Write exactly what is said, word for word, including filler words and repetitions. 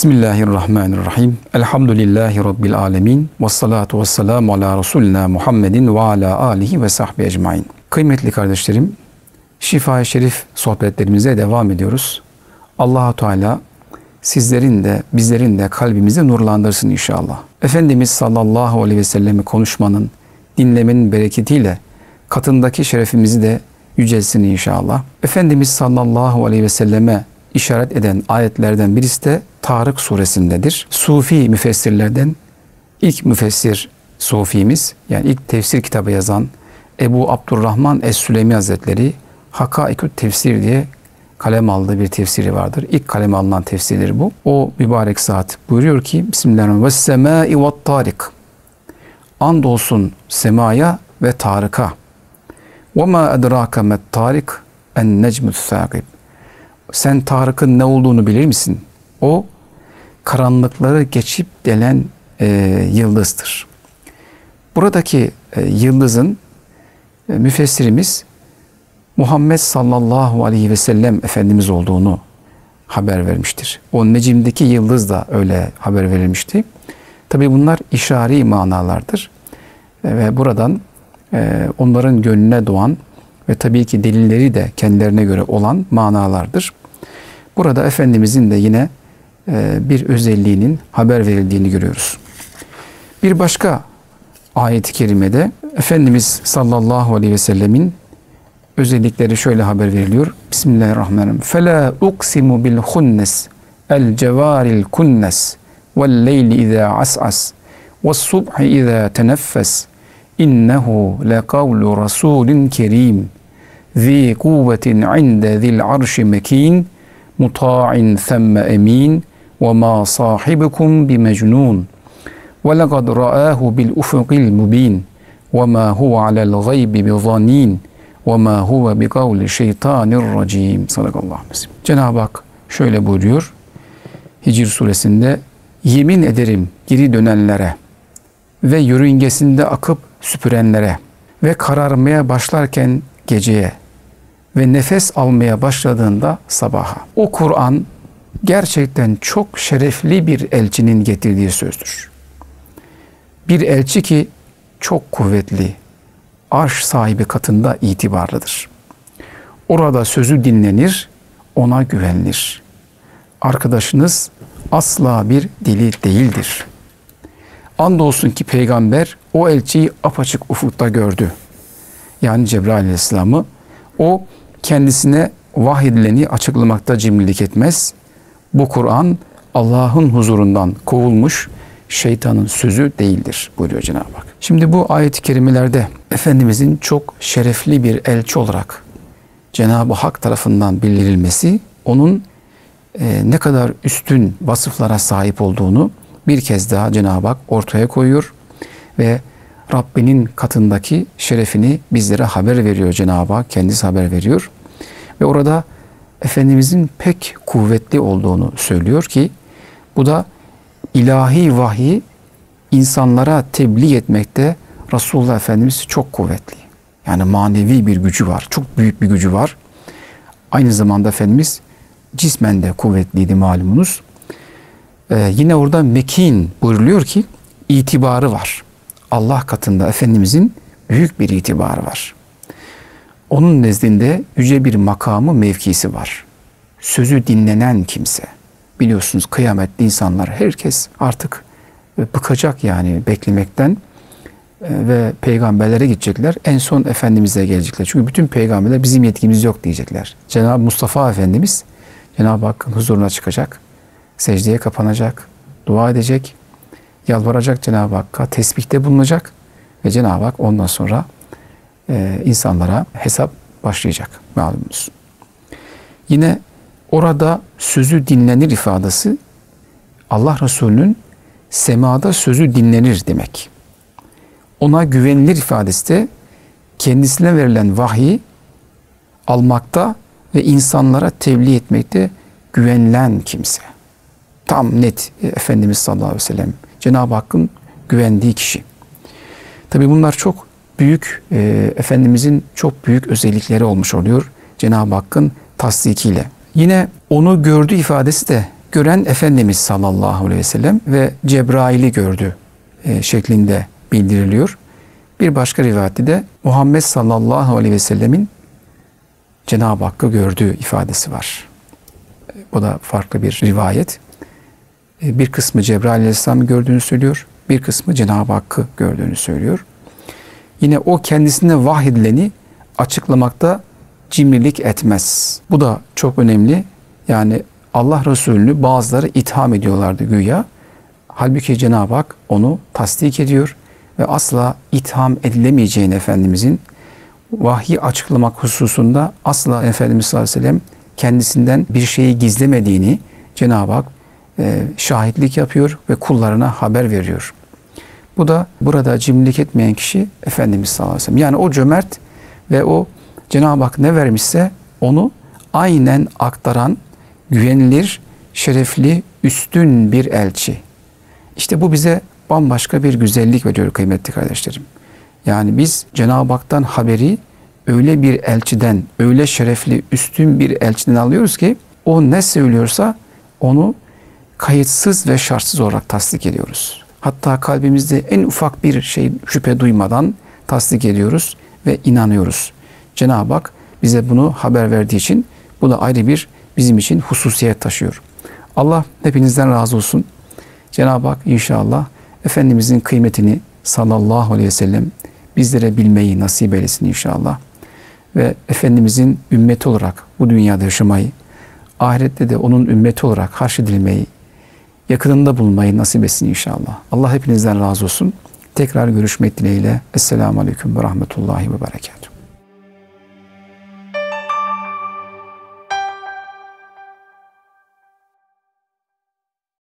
Bismillahirrahmanirrahim. Elhamdülillahi Rabbil alemin. Vessalatu vesselamu ala Resulina Muhammedin ve ala alihi ve sahbihi ecmain. Kıymetli kardeşlerim, Şifa-i Şerif sohbetlerimize devam ediyoruz. Allah-u Teala sizlerin de bizlerin de kalbimizi nurlandırsın inşallah. Efendimiz sallallahu aleyhi ve sellem'i konuşmanın, dinlemenin bereketiyle katındaki şerefimizi de yücelsin inşallah. Efendimiz sallallahu aleyhi ve selleme işaret eden ayetlerden birisi de Tarık suresindedir. Sufi müfessirlerden ilk müfessir Sufimiz, yani ilk tefsir kitabı yazan Ebu Abdurrahman Es-Süleymi Hazretleri Hakaikü Tefsir diye kalem aldığı bir tefsiri vardır. İlk kaleme alınan tefsirleri bu. O mübarek zat buyuruyor ki Bismillahirrahmanirrahim. Vessemâi ve't-târik. Andolsun semaya ve Tarık'a. وَمَا اَدْرَاكَ مَتْ-târik اَنْ-necmü-th-thâgib. Sen Tarık'ın ne olduğunu bilir misin? O karanlıkları geçip gelen e, yıldızdır. Buradaki e, yıldızın e, müfessirimiz Muhammed sallallahu aleyhi ve sellem Efendimiz olduğunu haber vermiştir. O Necim'deki yıldız da öyle haber verilmişti. Tabi bunlar işari manalardır. E, ve buradan e, onların gönlüne doğan ve tabii ki delilleri de kendilerine göre olan manalardır. Burada Efendimizin de yine e, bir özelliğinin haber verildiğini görüyoruz. Bir başka ayet-i kerimede Efendimiz sallallahu aleyhi ve sellemin özellikleri şöyle haber veriliyor. Bismillahirrahmanirrahim. فَلَا اُقْسِمُ بِالْخُنَّسِ الْجَوَارِ الْكُنَّسِ وَالْلَيْلِ اِذَا عَسْعَسِ وَالصُّبْحِ اِذَا تَنَفَّسِ اِنَّهُ لَقَوْلُ رَسُولٍ كَرِيمٍ ذِي قُوَّةٍ عِنْدَ ذِي الْعَرْشِ مَكِينٍ مُطَاعٍ ثَمَّ اَم۪ينٍ وَمَا صَاحِبُكُمْ بِمَجْنُونَ وَلَقَدْ رَآهُ بِالْاُفُقِ الْمُب۪ينَ وَمَا هُوَ عَلَى الْغَيْبِ بِظَن۪ينَ وَمَا هُوَ بِقَوْلِ شَيْطَانِ الرَّج۪يمِ Sadakallahu aleyhi. Cenab-ı Hak şöyle buyuruyor Hicr suresinde: yemin ederim geri dönenlere ve yörüngesinde akıp süpürenlere ve kararmaya başlarken geceye ve nefes almaya başladığında sabaha. O Kur'an gerçekten çok şerefli bir elçinin getirdiği sözdür. Bir elçi ki çok kuvvetli, arş sahibi katında itibarlıdır. Orada sözü dinlenir, ona güvenilir. Arkadaşınız asla bir deli değildir. Andolsun ki peygamber o elçiyi apaçık ufukta gördü. Yani Cebrail aleyhisselamı. O kendisine vahyedileni açıklamakta cimrilik etmez. Bu Kur'an Allah'ın huzurundan kovulmuş şeytanın sözü değildir buyuruyor Cenab-ı Hak. Şimdi bu ayet-i kerimelerde Efendimizin çok şerefli bir elçi olarak Cenab-ı Hak tarafından bildirilmesi, onun e, ne kadar üstün vasıflara sahip olduğunu bir kez daha Cenab-ı Hak ortaya koyuyor ve Rabbinin katındaki şerefini bizlere haber veriyor Cenab-ı Hak. Kendisi haber veriyor. Ve orada Efendimizin pek kuvvetli olduğunu söylüyor ki bu da ilahi vahyi insanlara tebliğ etmekte Resulullah Efendimiz çok kuvvetli. Yani manevi bir gücü var. Çok büyük bir gücü var. Aynı zamanda Efendimiz cismen de kuvvetliydi malumunuz. Ee, yine orada mekin buyuruluyor ki itibarı var. Allah katında Efendimizin büyük bir itibarı var. Onun nezdinde yüce bir makamı, mevkisi var. Sözü dinlenen kimse. Biliyorsunuz kıyametli insanlar, herkes artık bıkacak yani beklemekten ve peygamberlere gidecekler. En son Efendimiz'e gelecekler. Çünkü bütün peygamberler bizim yetkimiz yok diyecekler. Cenab-ı Mustafa Efendimiz Cenab-ı Hakk'ın huzuruna çıkacak. Secdeye kapanacak. Dua edecek. Yalvaracak Cenab-ı Hakk'a, tesbihte bulunacak ve Cenab-ı Hak ondan sonra e, insanlara hesap başlayacak malumunuz. Yine orada sözü dinlenir ifadesi Allah Resulü'nün semada sözü dinlenir demek. Ona güvenilir ifadesi de kendisine verilen vahyi almakta ve insanlara tebliğ etmekte güvenilen kimse. Tam net Efendimiz sallallahu aleyhi ve sellem Cenab-ı Hakk'ın güvendiği kişi. Tabi bunlar çok büyük, e, Efendimizin çok büyük özellikleri olmuş oluyor Cenab-ı Hakk'ın tasdikiyle. Yine onu gördü ifadesi de İlk gören Efendimiz sallallahu aleyhi ve sellem ve Cebrail'i gördü e, şeklinde bildiriliyor. Bir başka rivayette de Muhammed sallallahu aleyhi ve sellemin Cenab-ı Hakk'ı gördüğü ifadesi var. Bu da farklı bir rivayet. Bir kısmı Cebrail aleyhisselam'ı gördüğünü söylüyor. Bir kısmı Cenab-ı Hakk'ı gördüğünü söylüyor. Yine o kendisine vahyedileni açıklamakta cimrilik etmez. Bu da çok önemli. Yani Allah Resulü'nü bazıları itham ediyorlardı güya. Halbuki Cenab-ı Hak onu tasdik ediyor ve asla itham edilemeyeceğini Efendimizin vahyi açıklamak hususunda asla Efendimiz sallallahu aleyhi ve sellem kendisinden bir şeyi gizlemediğini Cenab-ı Hak e, şahitlik yapıyor ve kullarına haber veriyor. Bu da burada cimrilik etmeyen kişi Efendimiz sallallahu aleyhi ve sellem. Yani o cömert ve o Cenab-ı Hak ne vermişse onu aynen aktaran güvenilir, şerefli, üstün bir elçi. İşte bu bize bambaşka bir güzellik veriyor kıymetli kardeşlerim. Yani biz Cenab-ı Hak'tan haberi öyle bir elçiden, öyle şerefli, üstün bir elçiden alıyoruz ki o ne söylüyorsa onu kayıtsız ve şartsız olarak tasdik ediyoruz. Hatta kalbimizde en ufak bir şey şüphe duymadan tasdik ediyoruz ve inanıyoruz. Cenab-ı Hak bize bunu haber verdiği için bu da ayrı bir bizim için hususiyet taşıyor. Allah hepinizden razı olsun. Cenab-ı Hak inşallah Efendimizin kıymetini sallallahu aleyhi ve sellem bizlere bilmeyi nasip eylesin inşallah. Ve Efendimizin ümmeti olarak bu dünyada yaşamayı, ahirette de onun ümmeti olarak harşedilmeyi, yakınında bulunmayı nasip etsin inşallah. Allah hepinizden razı olsun. Tekrar görüşmek dileğiyle. Esselamu Aleyküm ve Rahmetullahi ve Berekatuhu.